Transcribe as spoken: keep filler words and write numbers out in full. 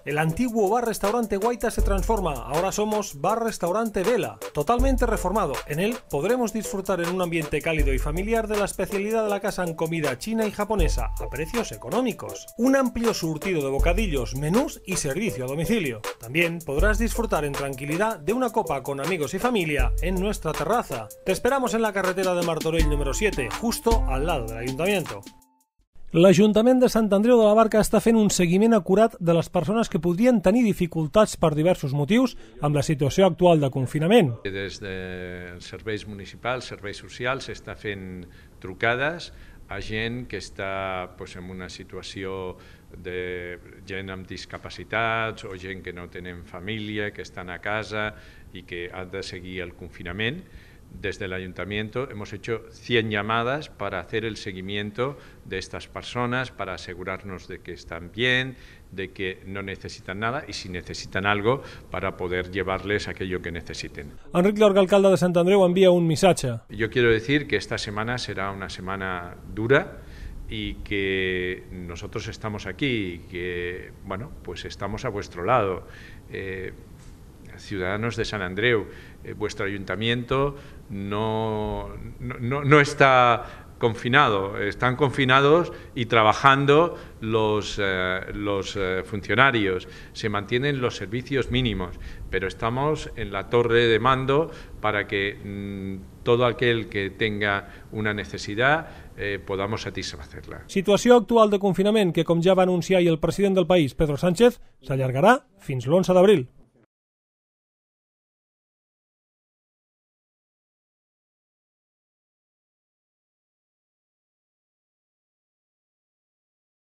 El antiguo bar-restaurante Guaita se transforma, ahora somos bar-restaurante Vela, totalmente reformado. En él podremos disfrutar en un ambiente cálido y familiar de la especialidad de la casa en comida china y japonesa, a precios económicos. Un amplio surtido de bocadillos, menús y servicio a domicilio. También podrás disfrutar en tranquilidad de una copa con amigos y familia en nuestra terraza. Te esperamos en la carretera de Martorell número siete, justo al lado del Ayuntamiento. L'Ajuntament de Sant Andreu de la Barca està fent un seguiment acurat de les persones que podrien tenir dificultats per diversos motius amb la situació actual de confinament. Des dels serveis municipals, serveis socials, s'està fent trucades a gent que està pues, en una situació de gent amb discapacitats o gent que no tenen família, que estan a casa i que han de seguir el confinament. Desde el Ayuntamiento hemos hecho cien llamadas para hacer el seguimiento de estas personas, para asegurarnos de que están bien, de que no necesitan nada y si necesitan algo para poder llevarles aquello que necesiten. Enric Llorca, alcalde de Sant Andreu, envía un missatge. Yo quiero decir que esta semana será una semana dura y que nosotros estamos aquí y que, bueno, pues estamos a vuestro lado. Eh, Ciudadanos de Sant Andreu, eh, vuestro ayuntamiento no, no, no está confinado, están confinados y trabajando los, eh, los eh, funcionarios, se mantienen los servicios mínimos, pero estamos en la torre de mando para que mmm, todo aquel que tenga una necesidad eh, podamos satisfacerla. Situació actual de confinament que, com ja va anunciar el president del país, Pedro Sánchez, s'allargarà fins l'onze d'abril.